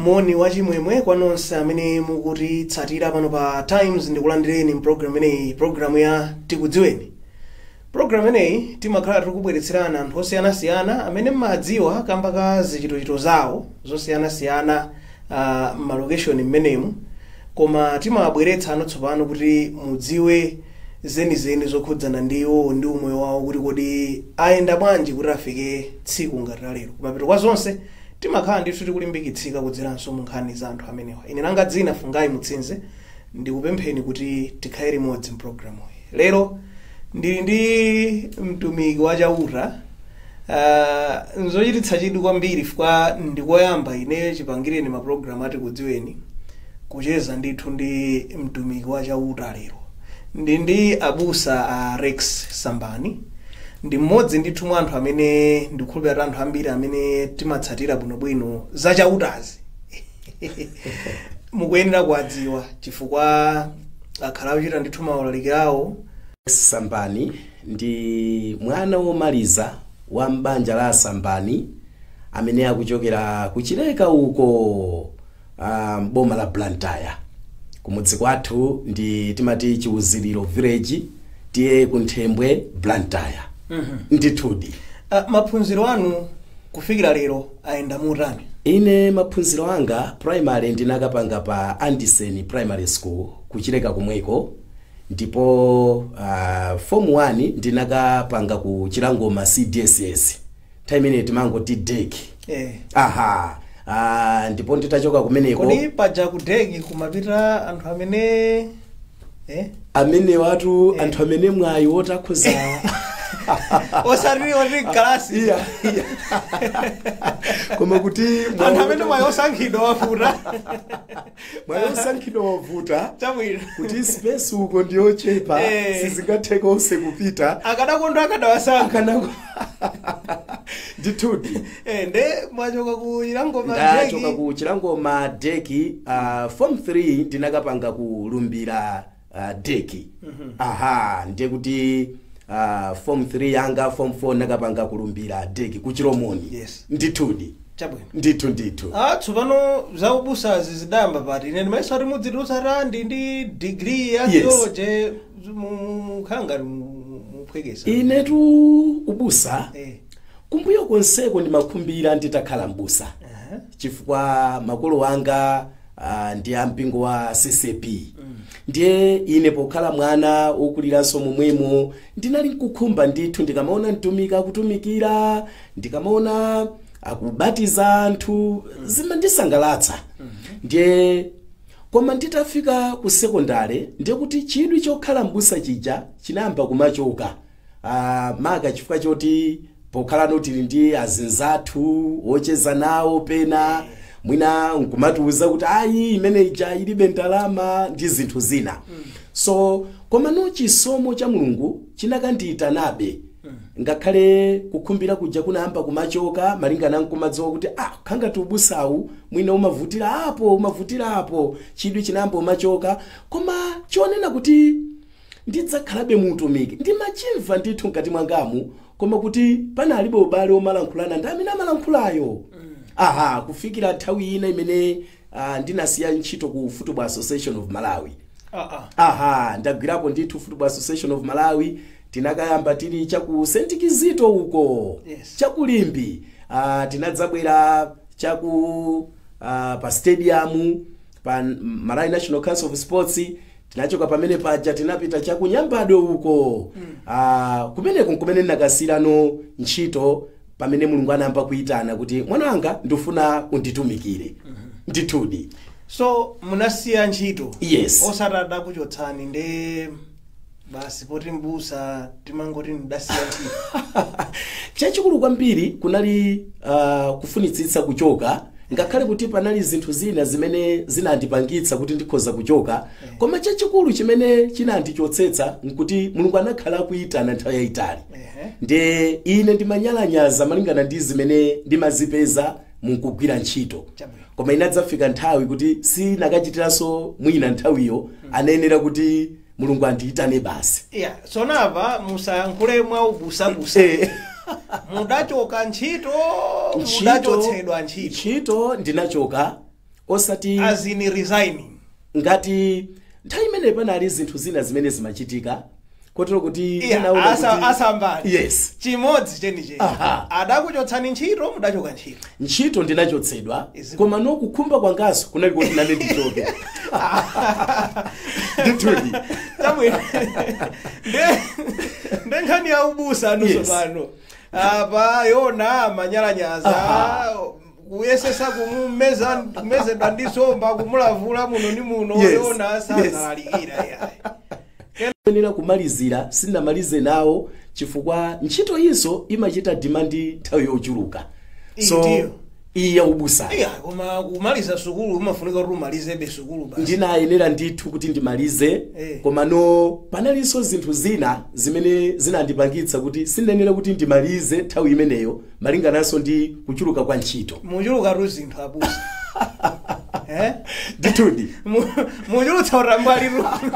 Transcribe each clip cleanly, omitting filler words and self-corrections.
Moni wachimwemwe kwa nonse amene mukutitsatira pano pa Times ndikulandireni program ineyi, program ya Tikudziweni. Program ineyi timakhala tikubweretserana anthu osiyanasiyana amene mmadziwa kamba ka zichitochito zawo zosiyanasiyana malocation mmenemu, koma timabweretsa anotsopano kuti mudziwe zenizeni zokhudzana ndiwo ndi umoyo wawo kuti kodi ayenda bwanji kuti afike tsiku ngati lero. Kumapeto kwa zonse timakhala ndithu tikulimbikitsika kudzeranso mu nkhani za anthu amenewa. Ine langa dzina Fungai Mutsinze, ndikupempheni kuti tikhale limodzi mpulogalamu iyi. Lero ndili ndi mtumiki wachauta, nzochititsa chidwi kwambiri chifukwa ndikoyamba ine chipangireni mapulogalamu ati kudziweni kucheza ndithu ndi mtumiki wachauta. Lero ndi abusa a Rex Sambani, ndi mmodzi ndithu mwa anthu amene ndikhulupirira anthu ambiri amene timatsatira bwinobwino za chautazi mukuyenera kuwadziwa chifukwa akhala akuchita ndithu maulaliki awo. Sambani ndi mwana womaliza wa mbanja la Sambani amene akuchokera kuchileka uko boma la Blantyre. Kumudzi kwathu ndi timati Chiuziliro village, tiye kunthembwe Blantyre. Ndithudi. Maphunziro anu kufikira lero ayenda mutani? Ine maphunziro anga primary ndinakapanga pa Anderson Primary School kuchileka kumweko, ndipo form 1 ndinakapanga ku Chilangoma CDSS. Time ine timangoti DEC. Aha. Ndipo nditachoka kumeneko. Kodi paja ku DEC kumapita anthu amene amene watu anthu amene mwayi wotakhuza osariri oti kalasi. Iya. Koma kuti anthu amene mwayi osankhidwa wavuta. Mwayi osankhidwa wavuta. Chabwino. Kuti space uko ndiyochepa sizingatheka onse kupita. Akadakondo akadawasankha. Ndithudi. Nde mwachoka ku Chilangoma DEC. Ndachoka ku Chilangoma DEC, form 3 ndinakapanga ku Lumbira DEC. Aha, ndiye kuti form 3 yanga form 4 nakapanga kulumbira DEC ku Chiromoni. Yes. Ndithudi. Chabwino. Ndithu. Tsopano za ubusa zidayamba pati. Ine ndimayesa kuti mudzidusa randi ndi degree ya theology mukhanga muphwekesa. Inetu ubusa. Kumbuyo konseko ndimakhumbira nditakhala mbusa. Chifukwa makolo wanga ndi ampingo wa CCP. Ndiye ine pokhala mwana wokuliranso momwemo ndinali nkukhumba ndithu ndikamaona mtumiki akutumikira, ndikamaona akubatiza anthu zimandisangalatsa. Ndiye koma nditafika ku sekondari ndiye kuti chidwi chokhala mbusa chija chinayamba kumachoka. Maka chifukwa choti pokhala notili ndi azinzathu ocheza nawo pena mwina nkumatuuza kuti ayi imene ija ilibe ndalama ndi zinthu zina. So koma no chisomo cha Mulungu chinakandiyitanabe. Ngakhale kukhumbira kuja kunayamba kumachoka malingana nkumadziwa kuti khanga tubusawu mwina umavutira apo chidwi chinayamba kumachoka, koma chonena kuti ndidzakhalabe mutumiki ndimachimva ndithu ngati mwangamu, koma kuti panalibe ubale omalankhulana ndi amene amalankhulayo. Aha, kufikira nthawi ina imene ndinasiya ntchito ku Football Association of Malawi. Aha, ndagwirapo ndithu Football Association of Malawi, tinakayamba tili chaku St. Kizito uko. Chakulimbi. Tinadzabwera chaku pa stadium pa Malawi National Council of Sports. Tinachoka pamene paja tinapita chaku Nyambado uko. Kumeneko kumene nakasirano ntchito pamene Mulungu anayamba kuitana kuti mwana wanga ndifuna unditumikire. Ndithudi. So munasiya ntchito. Yes. Osatada kuchotsani nde basi poti mbusa timangoti ndasiya ntchito. Chachikulu kwambiri kunali kufunitsitsa kuchoka, ngakhale kuti panali zinthu zina zimene zinandipangitsa kuti ndikhoza kuchoka, koma chachikulu chimene chinandichotsetsa nkuti Mulungu anakhala kuitana nthawi yayitali. Nde ine ndimanyalanyaza malingana ndi zimene ndimazipeza mukugwira ntchito. Koma inadzafika nthawi kuti sinakachitiranso mwina nthawiyo anayenera kuti Mulungu andiyitane basi. So napa musayankhule mwa ubusabusa. Mudachoka ntchito, mudachotsedwa ntchito. Ntchito ndinachoka osati as in resigning ngati nthawi imene panali zinthu zina zimene zimachitika kotero kuti asambali yes chimodzi chenicheni adakuchotsani ntchito mudachoka ntchito ndinachotsedwa koma nokukhumba kwangaso kunali kuti nane ndichoke nditudi ndenkhani ya ubusa anusopano apa yona manyalanyaza kuyesesa kumezedwa ndi nsomba kumulavula muno ni muno yona sazalalikira yayi nena kumalizira sinamalize nawo chifukwa ntchito izo imachita demandi nthawi yochuluka so iya ubusa koma kumaliza sukulu umafunika kuti umalize sukulu basi ndinayenera ndithu kuti ndimalize koma no panalinso zinthu zina zimene zinandipangitsa kuti sinenera kuti ndimalize nthawi imeneyo malingananso ndi kuchuluka kwa ntchito muchuluka zinthu abusa nditudi muchulutsa urambali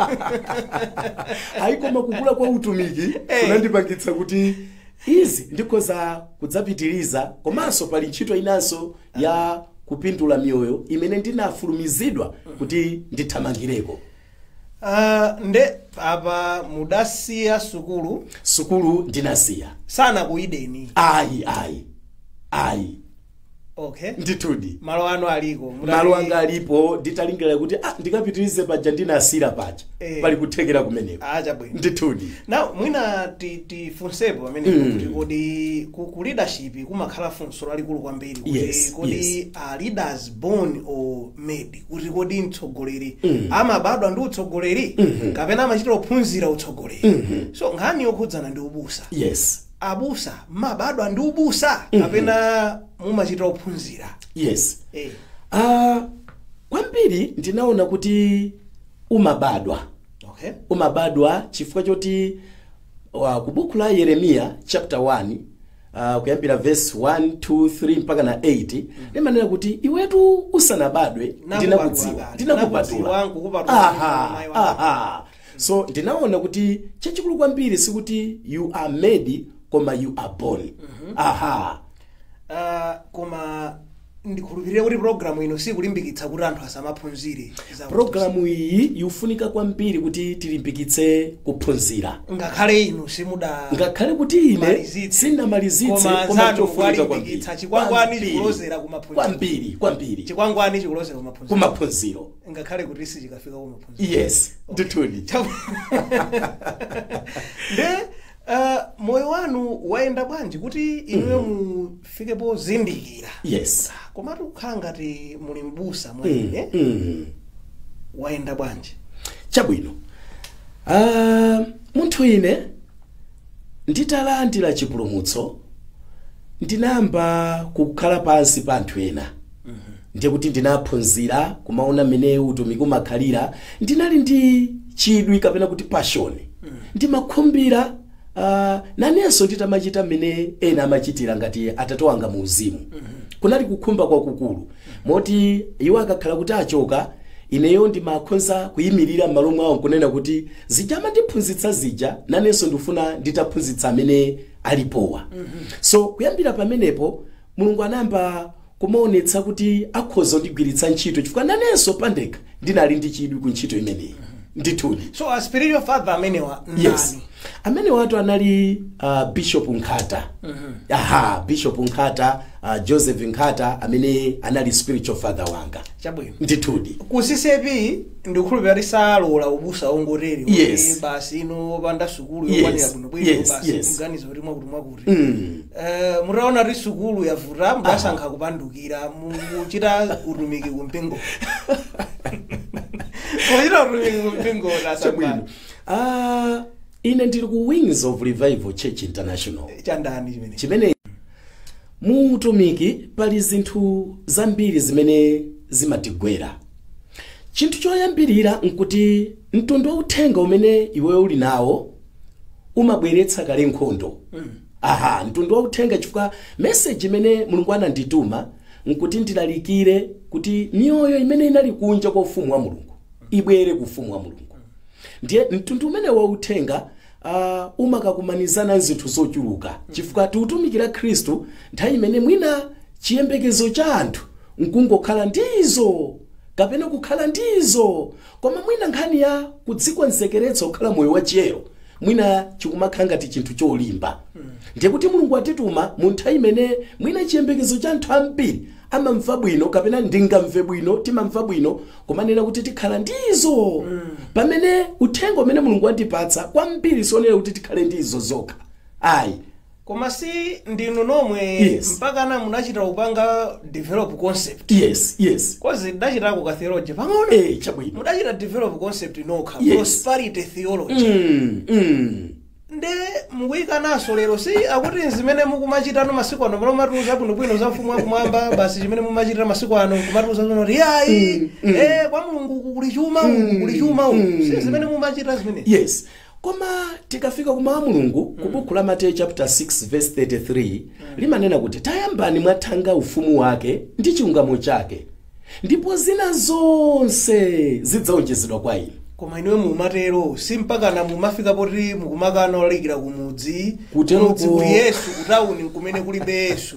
koma kukula kwa utumiki kunandipangitsa kuti izi ndikhoza kudzapitiriza komanso pali ntchito inanso ya kupindula miyoyo imene ndinafulumizidwa kuti ndithamangireko. Nde apa mudasiya sukulu ndinasiya sana kuideni ayi okay nditudi malo ano aliko malo anga alipo nditalingira kuti ndikapitirize paja ndinasira paja pali kuthekera kumeneko bwino nditudi now mwina tifunsepo pamene kuti kodi ku leadership kumakhala funso lalikulu kwambiri kuti kodi leaders born or made kuti kodi mtsogoleri amabadwa ndi utsogoleri kapena amachita kuphunzira utsogoleri so nkhani yokhudzana ndi ubusa abusa mabadwa ndi ubusa kapena mumachita kuphunzira kwambiri ndinaona kuti umabadwa umabadwa chifukwa choti ku buku la Yeremiya chapter 1 kuyambira verse 1 2 3 mpaka na 8 limanena kuti iwetu usanabadwe ndinakupatula so ndinaona kuti chachikulu kwambiri sikuti you are made koma you are born koma ndikhulupirira kuti programu ino sikulimbikitsa kuti anthu asamaphunzire programu iyi yufunika kwambiri kuti tilimbikitse kuphunzira ngakhale inu simuda ngakhale kuti ine sinamalizitse koma chofunika kwambiri chikwangwani chikulozera kwambiri chikwangwani chikulozera kumaphunziro ngakhale kuti sichikafika kumaphunziro nditudi moyo wanu waenda bwanji kuti inuyo mufikepo zindikira koma tukhala ngati muli mbusa mwene waenda bwanji chabwino munthu ine nditalandira chipulumutso ndinayamba kukhala pansi pa anthu ena ndiye kuti ndinaphunzira kumaona mmene utumiki umakhalira ndinali ndi chidwi kapena kuti passion ndimakhumbira nanenso nditamachita mmene ena amachitira ngati atatu wanga mu uzimu kunali kukhumba kwakukulu moti iwo akakhala kuti achoka ineyo ndimakhonza kuyimirira m'malo mwawo nkunena kuti zija amandiphunzitsa zija nanenso ndifuna nditaphunzitsa amene alipowa so kuyambira pamenepo mulungu anayamba kumaonetsa kuti akhoza kundigwiritsa ntchito chifukwa nanenso pandekha ndinali ndi chidwi ku ntchito imeneyi nditudi so a spiritual father amenewa ndani amene watu anali Bishop Nkhata Bishop Nkhata Joseph Nkhata amene anali spiritual father wanga chabwino nditudi kusisepi ndikhulupirira kuti salola ubusa ongotere basi ino panda sukulu yokwanira bwino basi kuganiza kuti mwakuti mutaona kuti sukulu yavuta mudasankha kupandukira mukuchita utumiki kumpingo ine ndili ku Wings of Revival Church International chandani chimene mu utumiki pali zinthu zambiri zimene zimatigwera. Chinthu choyambirira nkuti mtundu wa uthenga umene iwe uli nawo umabweretsa kale nkhondo. Mtundu wa uthenga chifukwa message imene Mulungu anandituma nkuti ndilalikire kuti mioyo imene inali kunja kwa ufumu wa Mulungu ibwere ku ufumu wa Mulungu. Ndiye mtundu umene wa uthenga umakakumanizana zinthu zochuluka chifukwa tiutumikira Khristu nthawi imene mwina chiyembekezo cha anthu nkungokhala ndizo kapena kukhala ndizo koma mwina nkhani ya kudzikonzekeretsa kukhala moyo wachiyero mwina chikumakhala ngati chinthu cholimba ndiye kuti mulungu atituma mu nthawi imene mwina chiyembekezo cha anthu ambiri amamva bwino kapena ndingamve bwino timamva bwino kumanena kuti tikhala ndizo pamene uthenga umene mulungu andipatsa kwambiri sionera kuti tikhale ndizo zokha ayi koma si ndinu nomwe mpaka na munachita kupanga develop concept yes kozi ndachitako ka theology pang'ono chabwino mudachita develop concept nokha prosperity theology nde mukuyika naso lero si akuti zimene mukumachitano masiku ano pano matuza bwinobwino za mfumu akumwamba basi chimene mumachitira masiku ano kumatuza zono riyayi kwa mulungu kuli chuma kuli chuma si zimene mumachita zimene yes koma tikafika kuma mulungu ku buku la Mateyu chapter 6 verse 33 limanena kuti tayambani mwathanga ufumu wake ndi chilungamo chake ndipo zina zonse zidzaonjezedwa kwa inu koma inewe mumatero si mpaka na mumafika poti mukumakana olalikira kumudzi kuli Yesu kutauni kumene kulibe Yesu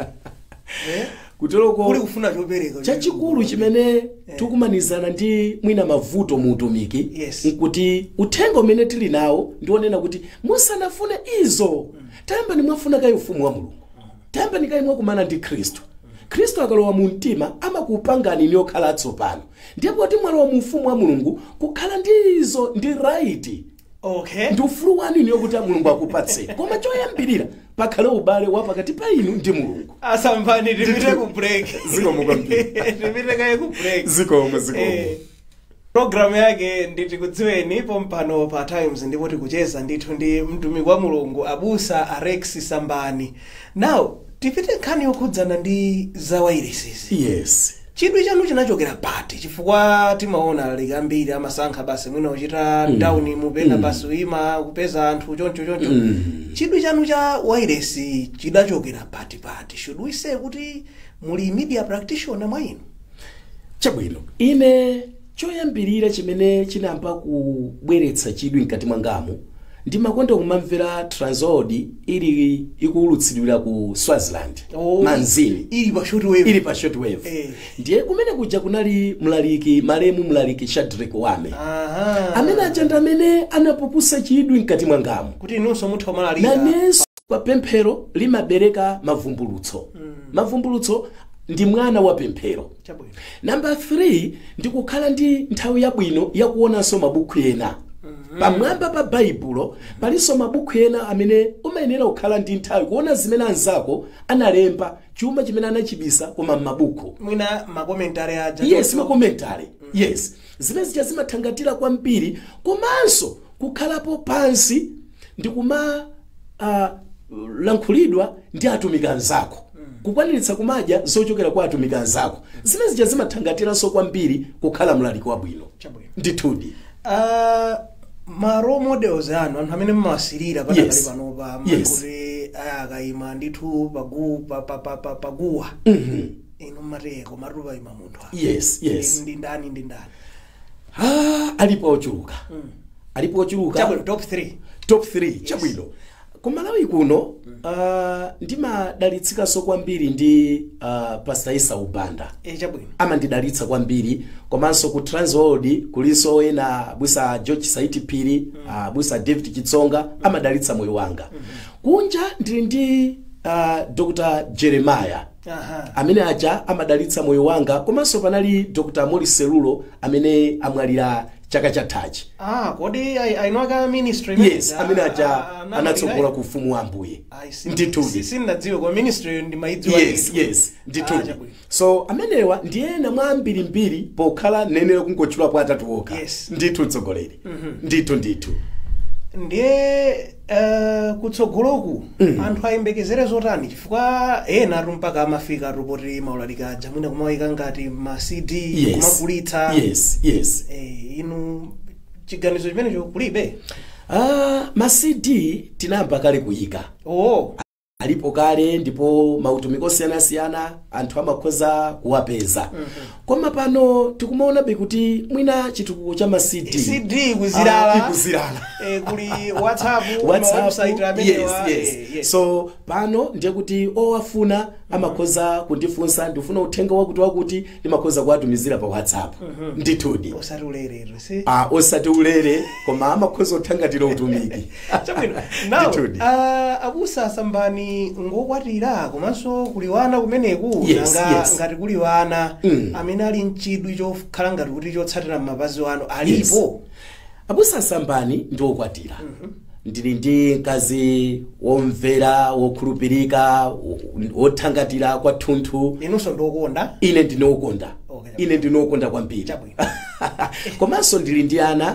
kuteroko kuli kufuna chopereka chachikulu chimene tikumanizana ndi mwina mavuto mu utumiki nkuti uthenga umene tili nawo ndionena kuti musanafune izo tayambani mwafuna kayi ufumu wa mulungu tayambani kayi mwakumana ndi Khristu akalowa mu mtima amakupangani ni okhala atsopano ndipo kuti mwalowa mu ufumu wa mulungu kukhala ndizo ndi right ndi ufulu wanu niyo kuti mulungu akupatse koma choyambirira pakhale ubale wapakati pa inu ndi mulungu asambani tipite ku break zikomo kwambiri tipite kaye ku break zikomo program yake nditi kudziweni pompano pa Times ndipo tikucheza ndithu ndi mtumiki wa mulungu abusa Alex Sambani now tipite nkhani yokhudzana ndi za wireless yes chidwi chanu chinachokera pati chifukwa timaona likambiri amasankha basi mwina uchita down mupenda basi uima kupeza anthu choncho chidwi chanu cha wireless chidachokera pati should we say kuti muli media practitioner mwa inu chabwino ine choyambirira chimene chinamba kubweretsa chidwi mkati mwangamu ndimakonda kumamvera Transworld ili ikuulutsidwira ku Swaziland manzini ili pa shortwave ndiye kumene kuja kunali mlaliki malemu mlaliki Shadrack Wame amene ajanda amene anapupusa chidwi mkati mwangamu kuti inunso mutha malalika nanenso pa pemphero limabereka mavumbulutso ndi mwana wa pemphero number 3 ndikukhala ndi nthawi yabwino yakuonanso mabuku ena pamwamba pa baibulo paliso mabuku ena amene umayenera kukhala ndi nthawi kuona zimene anzako analemba chuma chimene anachibisa koma mabuku mwina makomentari aja makomentari zimene zimathangatira kwambiri komanso kukhalapo pansi ndikuma lankhulidwa ndi atumiki anzako kukwaniritsa kumadya zochokera kwa atumiki anzako zimene zimathangatiraso kwambiri kukhala mlaliki wabwino ndithudi ma role models anu anthu amene mmawasilira patakali panopa kuti akayima ndithu paguwa inu mateko matupa ima munthu ndi ndani alipo ochuluka top 3 chabwino kumalawi kuno ndimadalitsikaso kwambiri ndi Pastor Isa Ubanda amandidalitsa kwambiri komanso ku Transworld kuliso ena busa George Saiti Piri busa David Chitsonga amadalitsa moyo wanga kunja ndili ndi Dr. Jeremiah amene aja amadalitsa moyo wanga komanso panali Dr. Morris Selulo amene amwalira chaka chathachi kodi ainoka ministry amene aja anatsogola ku ufumu wa Ambuye ndithudi sinadziwe kwa ministry ndi maidziwa ndithudi so amenewa ndiyena mwa ambirimbiri pokhala nenera kungochula kwa atatu okha ndithu mtsogoleri ndithu ndiye kutsogoloku anthu ayembekezere zotani chifukwa ena atu mpaka amafika rupoti maulalika jamwina kumawika ngati ma CD kumagulitsa inu chiganizo chimenecho kulibe ma CD tinayamba kale kuyika alipo kale ndipo mautumiki osiyanasiyana anthu amakhoza kuwapeza. Koma pano tikumaona kuti mwina chitukuko cha ma CD kuzilala kuli WhatsApp website amenewa. Yes. So pano ndiye kuti owafuna amakhoza kundifunsa ndifuna uthenga wakuti ndimakhoza kuwatumizira pa WhatsApp. Ndithudi osati ulere koma amakhoza uthangatira utumiki. Now abusa Sambani ngokwatira komanso kuliwana kumeneku ngati kuliwana amene ali mchidwi chokhala ngati kuti chotsatira mapazi wanu alipo. Abusa Sambani ndi okwatira. Ndili ndi mkazi womvera wokhulupirika wothangatira kwathunthu. Inunso ndokonda? Ine ndinokonda. Ine ndinokonda kwambiri. Komanso ndili ndi ana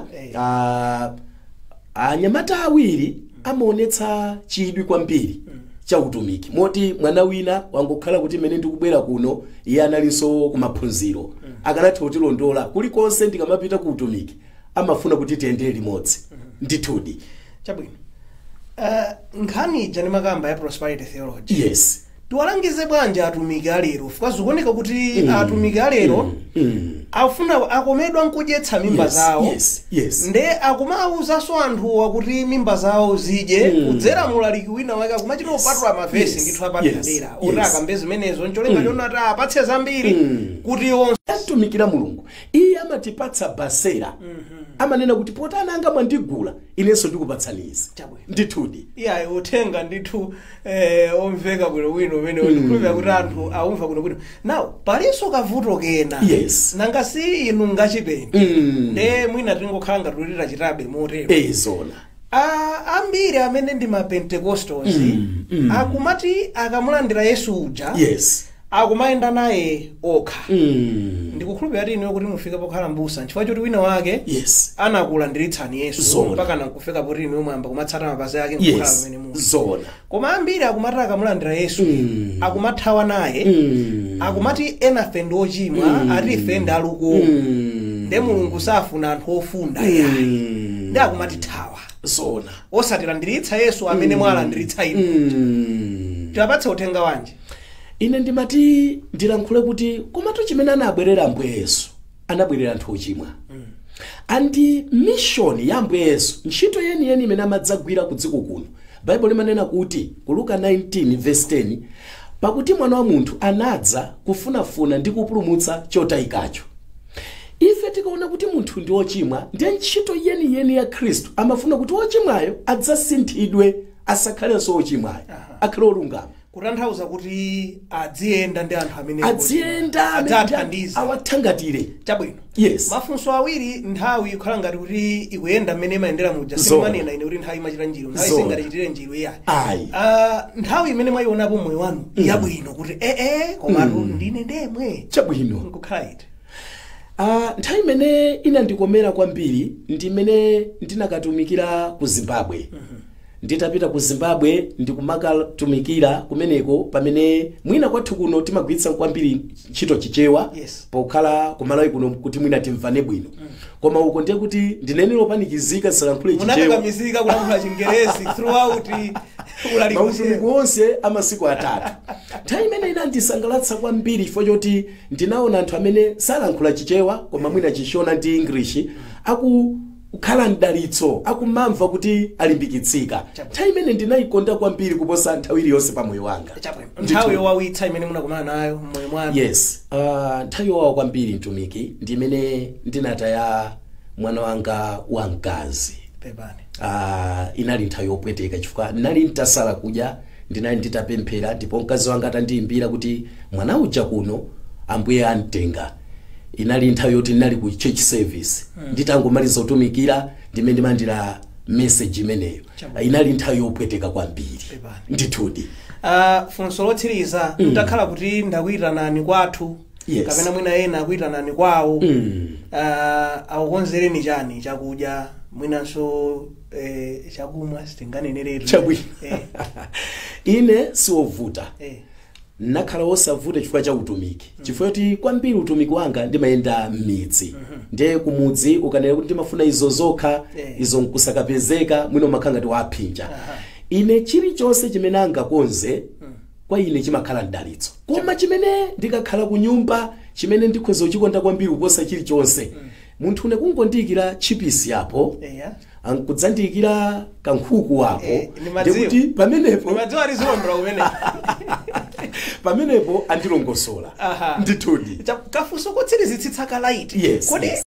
anyamata awiri amaonetsa chidwi kwambiri cha utumiki. Moti mwana wina wangokhala kuti mene ndikubwera kuno iye analinso kumaphunziro. Akanati kutilondola kulikonse ndikamapita ku utumiki amafuna kuti tiyendere limodzi. Ndithudi. Chabwino. Nkhani jani makamba ya prosperity theology. Yes. Tiwalangize bwanji atumiki alero fika zikuoneka kuti atumiki alero afuna akomedwa nkudyetsa mimba zawo. Nde akumauzaso anthu wakuti mimba zawo zidye kudzera mulaliki wina wake akumachita opatula mavesi ndithu apatadera oti akambe zimenezo ncholenga chonati apatse zambiri kuti onse atumikira Mulungu. Iye amatipatsa basera. Amanena kuti potana anga mwandigula inenso ndikupatsani izi. Ndithudi. Iya uthenga ndithu omveka bwino wino umene ndikhulupirira kuti anthu aumva kuno bwino. Now palinso kavuto kena. Nanga si inu ngachipeni. Nde mwina tingokhala ngati tulira chitabe motero. Zona. Ambiri amene ndi ma Pentecostals akumati akamulandira Yesu uja. Akumayenda naye okha. Ndikukhulupirira kuti inu kuti mufike pokhala mbusa nchifukwa choti wina wake anakulandiritsani Yesu mpaka nakufika poti inu mwamba kumatsata mapazi ake nkukhala pamene muli. Koma ambiri akumati akamulandira Yesu akumathawa naye akumati enafe ndi ochimwa ati ife ndi aluko nde Mulungu safuna anthu ofunda yayi ndi akumati thawa osatilandiritsa Yesu amene mwalandiritsa inu. Tiwapatse uthenga wanji? Ine ndimati ndilankhule kuti komatu chimene anabwerera Ambuye Yesu anabwerera anthu ochimwa. Andi mission ya Ambuye Yesu ntchito yeniyeni imene amadzagwira ku dziko kuno Bible limanena kuti ku Luka 19 verse 10 pakuti mwana wa munthu anadza kufunafuna ndi kupulumutsa chotayikacho. Ife tikaona kuti munthu ndi ochimwa ndiye ntchito yeniyeni ya Khristu amafuna kuti ochimwayo adzasinthidwe asakhalenso ochimwayo akhale olungama. Kutanthauza kuti adziyenda ndi anthu amene adzathandiza awathangatire. Chabwino. Mafunso awiri nthawi ikhala ngati kuti ikuyenda mmene mayendera muja simanena ine kuti nthawi imachita njiro nthawi singati chitire njiro yayi. Nthawi imene mwayionapo moyo wanu yabwino kuti koma ndine ndemwe. Chabwino. Nkukhala iti. Nthawi imene inandikomera kwambiri ndi imene ndinakatumikira ku Zimbabwe. Nditapita ku Zimbabwe ndikumakatumikira kumeneko pamene mwina kwathu kuno timagwiritsa kwambiri ntchito chichewa pokhala kumalawi kuno kuti mwina timvane bwino. Koma uko ndiye kuti ndinenero panikizika salankhule chichewa. Munakamizika kulankhula Chingerezi throughout ulaliki wonse amasiku atatu. Nthawi imene inandisangalatsa kwambiri chifukwa choti ndinaona anthu amene salankhula chichewa koma mwina chishona ndi English ukhala ndalitso akumamva kuti alimbikitsika. Nthawi imene ndinayikonda kwambiri kuposa nthawi iliyonse pa moyo wanga. Nthawi yowawitsa imene munakumana nayo mmoyo mwanu. Nthawi yowawa kwambiri mtumiki ndi imene ndinataya mwana wanga wamkazi. Inali nthawi yopweteka chifukwa ndinali ntasala kudya ndinali nditapemphera ndipo mkazi wanga atandiyimbira kuti mwana uja kuno Ambuye amtenga. Inali nthawi yoti ndinali ku church service nditangomaliza kutumikira ndimene ndimandira message imeneyo. Inali nthawi yopweteka kwambiri. Ndithudi. Funso lotsiriza ndakhala kuti ndakuyitanani kwathu kapena mwina ena akuyitanani kwawo akukonzereni chani chakudya mwinanso chakumwa sitinganeneretu. Chabwino. Ine siwovuta. Nakhala wosavuta chifukwa cha utumiki. Chifukwa kuti kwambiri utumiki wanga ndimayenda m'midzi. Ndiye kumudzi ukanena kuti ndimafuna izo zokha izo nkusakapezeka mwino makhala ngati waphinja. ine chilichonse chimene angakonze kwa ine chimakhala mdalitso koma chimene ndikakhala ku nyumba chimene ndikhoza kuchikonda kwambiri kuposa chilichonse munthu une kungondiyikira chipisi yapo ankudzandiyikira kankhuku wako ndikuti pamenepo pamenepo andilongosola ndithudi kafunso kotsirizitsitsa kalaiti yes, kodi yes.